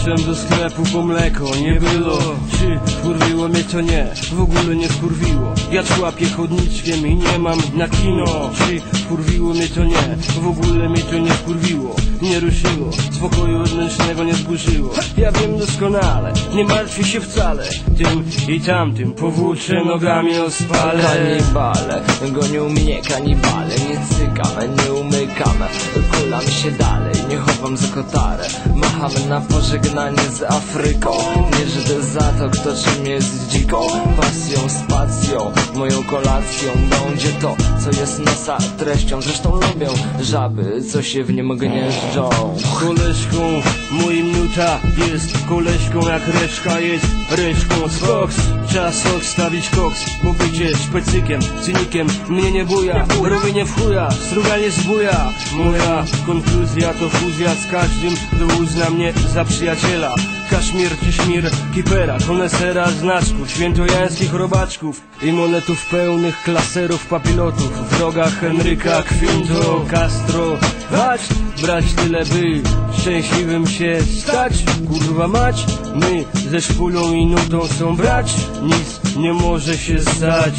Poszedłem do sklepu po mleko, nie było. Czy wkurwiło mnie to? Nie, w ogóle nie wkurwiło. Ja człapię chodniczkiem i nie mam na kino. Czy wkurwiło mnie to? Nie, w ogóle mnie to nie wkurwiło. Nie ruszyło, spokoju wewnętrznego nie zburzyło. Ja wiem doskonale, nie martwię się wcale tym i tamtym, powłóczę nogami o spale. Kanibale, gonią mnie kanibale. Nie cykam, nie umykam, kulam się dalej, nie chowam za kotarę. Macham na pożegnanie z Afryką. Nie żydę za to, kto czym jest dziką. Pasją, spacją, moją kolacją będzie to, co jest nosa treścią. Zresztą lubią żaby, co się w nim gnieżdżą. Koleżką moim nuta jest koleżką, jak reszka jest reszką z koks. Czas odstawić koks, bo bycie szpecykiem, cynikiem mnie nie buja. Robienie w chuja, struganie zbuja. Moja konkluzja to fuzja z każdym, kto uzna mnie za przyjaciela. Kaszmir czy szmir, kipera, konesera znaczków, świętojańskich robaczków i monetów pełnych klaserów, papilotów. W rogach Henryka Quinto Castro. Wać, brać tyle by szczęśliwym się stać. Kurwa mać, my ze szpulą i nutą są brać. Nic nie może się stać.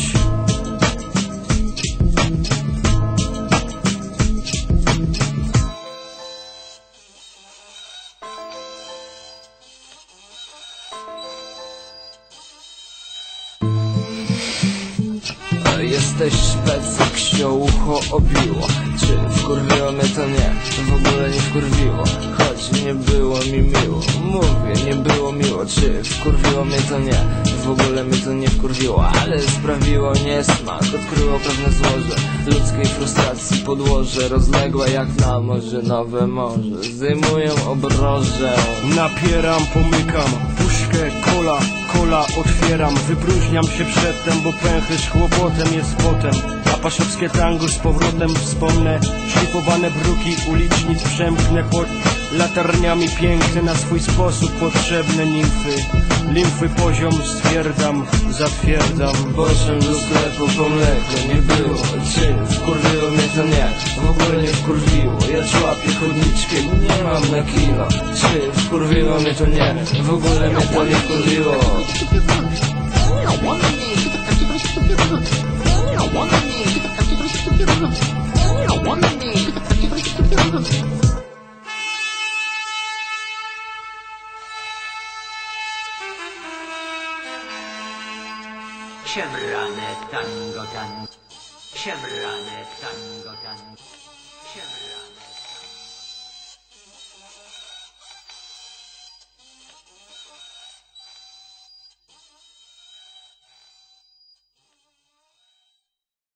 Jesteś szpec, ksio ucho obiło. Czy wkurwiło mnie to? Nie, w ogóle nie wkurwiło. Choć nie było mi miło, mówię, nie było miło. Czy wkurwiło mnie to? Nie, w ogóle mnie to nie wkurwiło. Ale sprawiło niesmak, odkryło pewne złoże ludzkiej frustracji, podłoże rozległe jak na morze, nowe morze zdejmują obrożę. Napieram, pomykam, puszkę, kola otwieram. Wypróżniam się przedtem, bo pęcherz kłopotem jest potem. A paszowskie tango z powrotem wspomnę. Szlifowane bruki ulicznic przemknę pod latarniami piękne, na swój sposób potrzebne nimfy. Limfy poziom stwierdzam, zatwierdzam. Poszedłem do sklepu po mleko, nie było. Czy wkurwiło mnie to? Nie, w ogóle nie wkurwiło. Ja człapię chodniczkiem, nie mam na kilo. Czy wkurwiło mnie to? Nie, w ogóle mnie to nie wkurwiło. Szemrane tango tan, szemrane tango tan, szemrane.